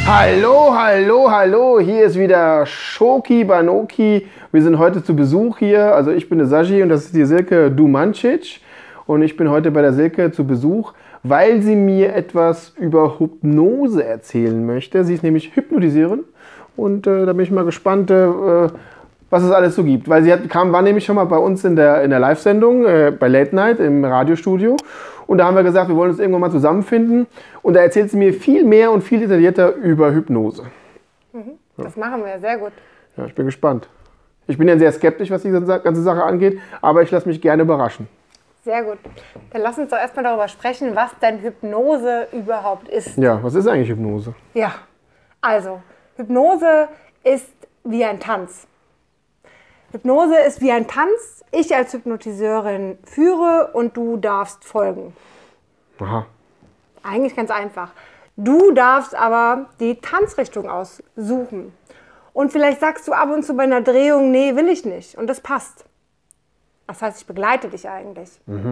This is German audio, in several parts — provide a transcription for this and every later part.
Hallo, hallo, hallo, hier ist wieder Schoki Banoki. Wir sind heute zu Besuch hier, also ich bin der Saji und das ist die Silke Dumancic. Und ich bin heute bei der Silke zu Besuch, weil sie mir etwas über Hypnose erzählen möchte. Sie ist nämlich Hypnotisiererin und da bin ich mal gespannt, was es alles so gibt. Weil sie war nämlich schon mal bei uns in der Live-Sendung bei Late Night im Radiostudio. Und da haben wir gesagt, wir wollen uns irgendwann mal zusammenfinden. Und da erzählt sie mir viel mehr und viel detaillierter über Hypnose. Das machen wir, sehr gut. Ja, ich bin gespannt. Ich bin ja sehr skeptisch, was die ganze Sache angeht, aber ich lasse mich gerne überraschen. Sehr gut. Dann lass uns doch erstmal darüber sprechen, was denn Hypnose überhaupt ist. Ja, was ist eigentlich Hypnose? Ja, also Hypnose ist wie ein Tanz. Hypnose ist wie ein Tanz. Ich als Hypnotiseurin führe und du darfst folgen. Aha. Eigentlich ganz einfach. Du darfst aber die Tanzrichtung aussuchen. Und vielleicht sagst du ab und zu bei einer Drehung, nee, will ich nicht. Und das passt. Das heißt, ich begleite dich eigentlich.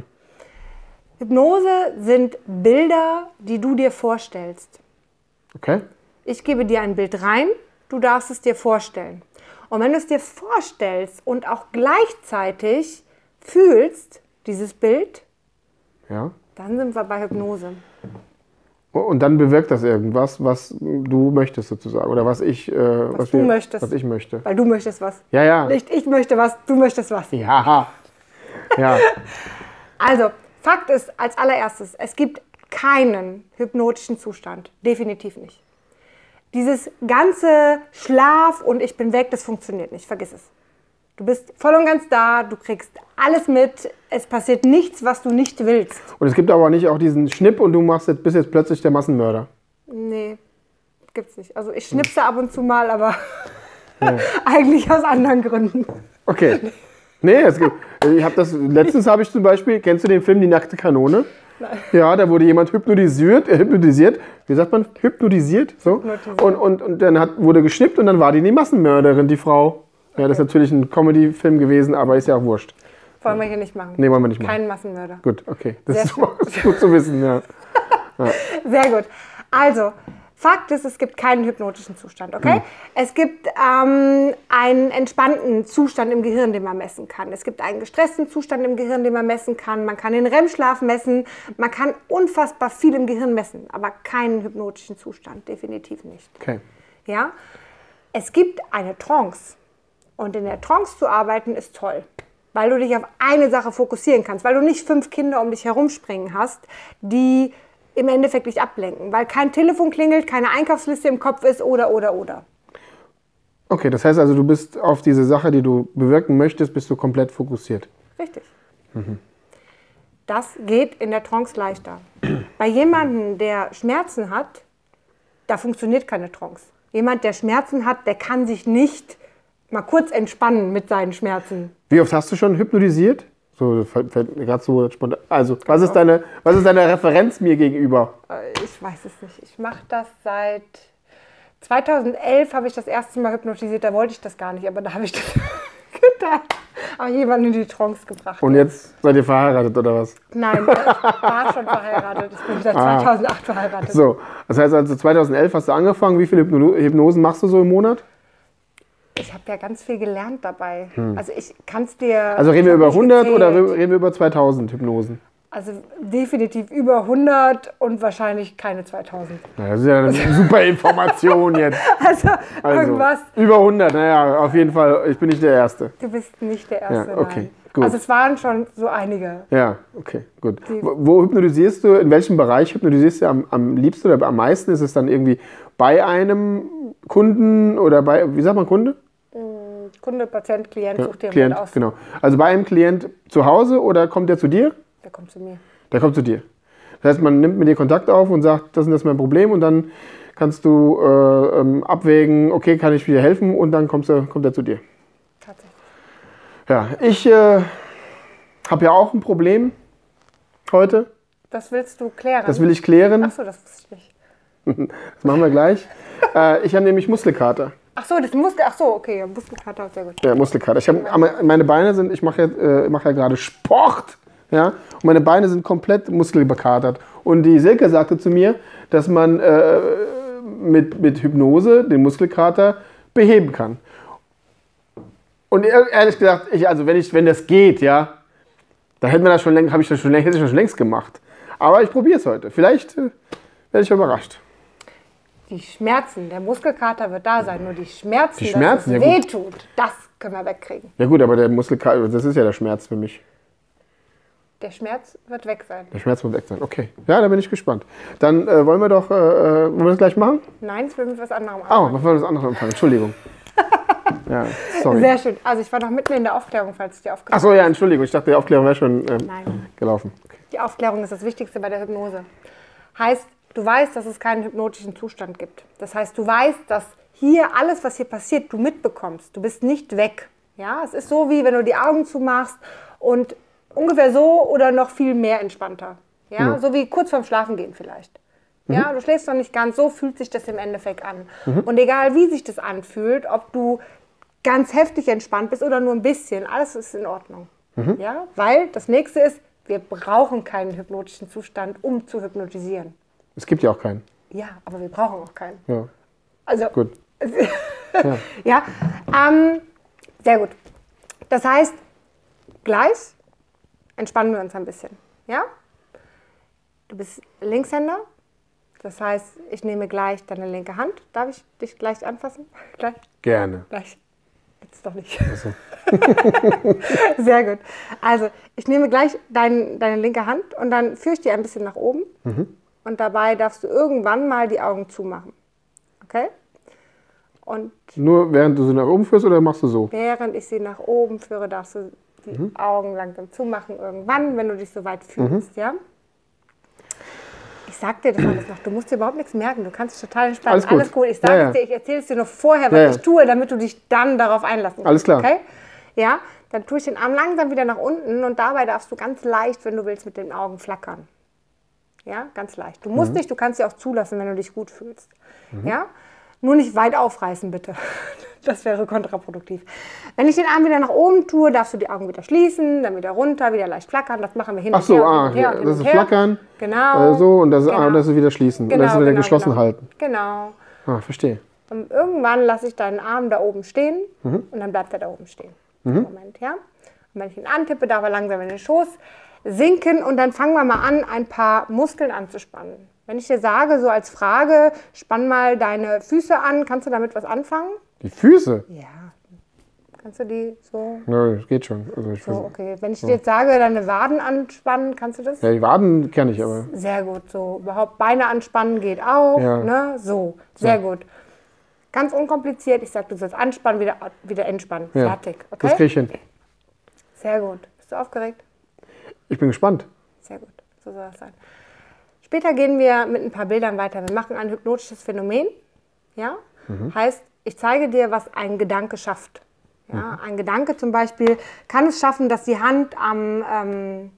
Hypnose sind Bilder, die du dir vorstellst. Okay. Ich gebe dir ein Bild rein, du darfst es dir vorstellen. Und wenn du es dir vorstellst und auch gleichzeitig fühlst, dieses Bild, ja, dann sind wir bei Hypnose. Und dann bewirkt das irgendwas, was du möchtest sozusagen, oder was ich möchtest. Was ich möchte. Weil du möchtest was. Ja, ja. Nicht ich möchte was, du möchtest was. Ja. Ja. Also, Fakt ist als allererstes, es gibt keinen hypnotischen Zustand. Definitiv nicht. Dieses ganze Schlaf und ich bin weg, das funktioniert nicht. Vergiss es. Du bist voll und ganz da, du kriegst alles mit, es passiert nichts, was du nicht willst. Und es gibt aber nicht auch diesen Schnipp und du bist jetzt plötzlich der Massenmörder. Nee, gibt's nicht. Also ich schnipse ab und zu mal, aber ja. Eigentlich aus anderen Gründen. Okay. Nee, letztens habe ich zum Beispiel, kennst du den Film Die nackte Kanone? Nein. Ja, da wurde jemand hypnotisiert, wie sagt man, hypnotisiert, so. Und dann wurde geschnippt und dann war die Massenmörderin, die Frau. Ja, das ist natürlich ein Comedy-Film gewesen, aber ist ja auch wurscht. Wollen wir hier nicht machen. Nee, wollen wir nicht machen. Keinen Massenmörder. Gut, okay. Das ist gut zu wissen, ja. Sehr gut. Also, Fakt ist, es gibt keinen hypnotischen Zustand, okay? Es gibt einen entspannten Zustand im Gehirn, den man messen kann. Es gibt einen gestressten Zustand im Gehirn, den man messen kann. Man kann den REM-Schlaf messen. Man kann unfassbar viel im Gehirn messen, aber keinen hypnotischen Zustand, definitiv nicht. Okay. Ja? Es gibt eine Trance. Und in der Trance zu arbeiten ist toll, weil du dich auf eine Sache fokussieren kannst, weil du nicht 5 Kinder um dich herumspringen hast, die im Endeffekt dich ablenken, weil kein Telefon klingelt, keine Einkaufsliste im Kopf ist oder. Okay, das heißt also, du bist auf diese Sache, die du bewirken möchtest, bist du komplett fokussiert. Richtig. Das geht in der Trance leichter. Bei jemandem, der Schmerzen hat, da funktioniert keine Trance. Jemand, der Schmerzen hat, der kann sich nicht mal kurz entspannen mit seinen Schmerzen. Wie oft hast du schon hypnotisiert? So, gerade so spontan. Also, was ist deine Referenz mir gegenüber? Ich weiß es nicht. Ich mache das seit 2011 habe ich das erste Mal hypnotisiert. Da wollte ich das gar nicht, aber da habe ich das getan. Aber jemanden in die Trance gebracht. Und jetzt seid ihr verheiratet oder was? Nein, ich war schon verheiratet. Ich bin seit 2008 verheiratet. So, das heißt also 2011 hast du angefangen. Wie viele Hypnosen machst du so im Monat? Ich habe ja ganz viel gelernt dabei. Also ich kann es dir... Also reden wir über 100 oder reden wir über 2000 Hypnosen? Also definitiv über 100 und wahrscheinlich keine 2000. Naja, das ist ja eine super Information jetzt. Also irgendwas... Über 100, naja, auf jeden Fall. Ich bin nicht der Erste. Du bist nicht der Erste, ja, okay, nein. Gut. Also es waren schon so einige. Ja, okay, gut. Wo hypnotisierst du, in welchem Bereich hypnotisierst du am liebsten oder am meisten? Ist es dann irgendwie bei einem Kunden oder bei, wie sagt man Kunde? Kunde, Patient, Klient, ja, such dir Klient, aus. Genau. Also bei einem Klient zu Hause oder kommt der zu dir? Der kommt zu mir. Der kommt zu dir. Das heißt, man nimmt mit dir Kontakt auf und sagt, das ist mein Problem und dann kannst du abwägen, okay, kann ich dir helfen und dann kommt er zu dir. Tatsächlich. Ja, ich habe ja auch ein Problem heute. Das willst du klären? Das will ich klären. Achso, das wusste ich nicht. Das machen wir gleich. Ich habe nämlich Muskelkater. Achso, okay, Muskelkater, sehr gut. Ja, Muskelkater. Meine Beine sind, ich mache ja gerade Sport, ja, und meine Beine sind komplett muskelbekatert. Und die Silke sagte zu mir, dass man mit Hypnose den Muskelkater beheben kann. Und ehrlich gesagt, wenn das geht, ja, da hätte ich das schon längst gemacht. Aber ich probiere es heute. Vielleicht werde ich überrascht. Die Schmerzen, der Muskelkater wird da sein, nur die Schmerzen, dass es wehtut, das können wir wegkriegen. Ja gut, aber der Muskelkater, das ist ja der Schmerz für mich. Der Schmerz wird weg sein. Der Schmerz wird weg sein, okay. Ja, da bin ich gespannt. Dann wollen wir das gleich machen? Nein, ich will mit was anderem anfangen. Oh, wir wollen was anderes anfangen, Entschuldigung. Ja, sorry. Sehr schön. Also ich war noch mitten in der Aufklärung, falls ich die Aufklärung... Ach so, ja, Entschuldigung. Ich dachte, die Aufklärung wäre schon gelaufen. Okay. Die Aufklärung ist das Wichtigste bei der Hypnose. Heißt, du weißt, dass es keinen hypnotischen Zustand gibt. Das heißt, du weißt, dass hier alles, was hier passiert, du mitbekommst. Du bist nicht weg. Ja? Es ist so, wie wenn du die Augen zumachst und ungefähr so oder noch viel mehr entspannter. Ja? So wie kurz vorm Schlafengehen vielleicht. Ja, du schläfst noch nicht ganz, so fühlt sich das im Endeffekt an. Und egal wie sich das anfühlt, ob du ganz heftig entspannt bist oder nur ein bisschen, alles ist in Ordnung. Ja? Weil das nächste ist, wir brauchen keinen hypnotischen Zustand, um zu hypnotisieren. Es gibt ja auch keinen. Ja, aber wir brauchen auch keinen. Ja. Also, gut. Ja, sehr gut. Das heißt, gleich entspannen wir uns ein bisschen. Ja? Du bist Linkshänder. Das heißt, ich nehme gleich deine linke Hand. Darf ich dich gleich anfassen? Gleich? Gerne. Gleich. Jetzt doch nicht. Also. Sehr gut. Also, ich nehme gleich deine linke Hand und dann führe ich die ein bisschen nach oben. Und dabei darfst du irgendwann mal die Augen zumachen. Okay? Und nur während du sie nach oben führst oder machst du so? Während ich sie nach oben führe, darfst du die Augen langsam zumachen irgendwann, wenn du dich so weit fühlst. Ja? Ich sag dir das alles noch, du musst dir überhaupt nichts merken, du kannst dich total entspannen, alles gut. Ich sage es dir, ich erzähle es dir nur vorher, was ich tue, damit du dich dann darauf einlassen kannst. Alles klar. Okay? Ja, dann tue ich den Arm langsam wieder nach unten und dabei darfst du ganz leicht, wenn du willst, mit den Augen flackern. Ja, ganz leicht. Du musst nicht, du kannst sie auch zulassen, wenn du dich gut fühlst. Ja? Nur nicht weit aufreißen, bitte. Das wäre kontraproduktiv. Wenn ich den Arm wieder nach oben tue, darfst du die Augen wieder schließen, dann wieder runter, wieder leicht flackern. Das machen wir hin und her. Ach so, das ist flackern. Genau. So, und das ist wieder schließen. Genau, und das ist wieder geschlossen halten. Genau. Ah, verstehe. Und irgendwann lasse ich deinen Arm da oben stehen und dann bleibt er da oben stehen. Moment, ja. Und wenn ich ihn antippe, darf er langsam in den Schoß sinken und dann fangen wir mal an, ein paar Muskeln anzuspannen. Wenn ich dir sage, so als Frage, spann mal deine Füße an, kannst du damit was anfangen? Die Füße? Ja. Kannst du die so? Ja, das geht schon. Also so, okay. Wenn ich dir jetzt sage, deine Waden anspannen, kannst du das? Ja, die Waden kenne ich aber. Sehr gut. So, überhaupt Beine anspannen geht auch. Ja. Ne? So, sehr gut. Ganz unkompliziert. Ich sage, du sollst anspannen, wieder entspannen. Ja. Fertig. Okay? Das kriege ich hin. Sehr gut. Bist du aufgeregt? Ich bin gespannt. Sehr gut. So soll das sein. Später gehen wir mit ein paar Bildern weiter. Wir machen ein hypnotisches Phänomen. Ja? Heißt, ich zeige dir, was ein Gedanke schafft. Ja? Ein Gedanke zum Beispiel kann es schaffen, dass die Hand am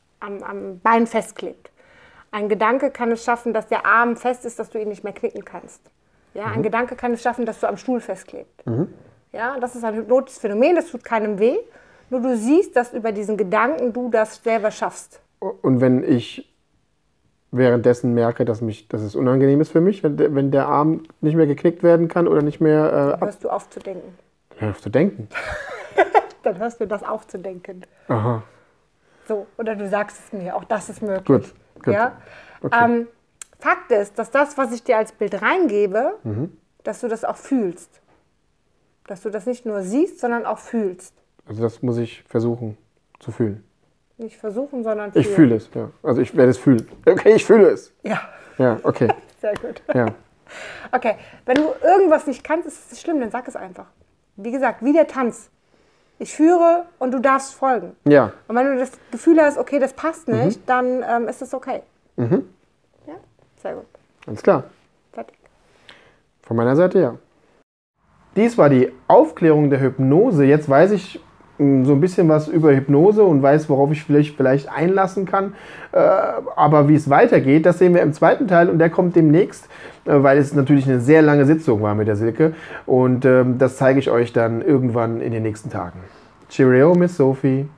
Bein festklebt. Ein Gedanke kann es schaffen, dass der Arm fest ist, dass du ihn nicht mehr knicken kannst. Ja? Ein Gedanke kann es schaffen, dass du am Stuhl festklebt. Ja? Das ist ein hypnotisches Phänomen, das tut keinem weh. Nur du siehst, dass über diesen Gedanken du das selber schaffst. Und wenn ich währenddessen merke, dass es unangenehm ist für mich, wenn der Arm nicht mehr geknickt werden kann oder nicht mehr... Dann hörst du auf zu denken. Hörst du denken? Dann hörst du das aufzudenken. Aha. So, oder du sagst es mir, auch das ist möglich. Gut. Ja? Okay. Fakt ist, dass das, was ich dir als Bild reingebe, dass du das auch fühlst. Dass du das nicht nur siehst, sondern auch fühlst. Also das muss ich versuchen zu fühlen. Nicht versuchen, sondern fühlen. Ich fühle es, ja. Also ich werde es fühlen. Okay, ich fühle es. Ja. Ja, okay. Sehr gut. Ja. Okay, wenn du irgendwas nicht kannst, ist es schlimm, dann sag es einfach. Wie gesagt, wie der Tanz. Ich führe und du darfst folgen. Ja. Und wenn du das Gefühl hast, okay, das passt nicht, dann ist es okay. Ja, sehr gut. Alles klar. Fertig. Von meiner Seite ja. Dies war die Aufklärung der Hypnose. Jetzt weiß ich so ein bisschen was über Hypnose und weiß, worauf ich vielleicht einlassen kann. Aber wie es weitergeht, das sehen wir im zweiten Teil und der kommt demnächst, weil es natürlich eine sehr lange Sitzung war mit der Silke. Und das zeige ich euch dann irgendwann in den nächsten Tagen. Cheerio, Miss Sophie.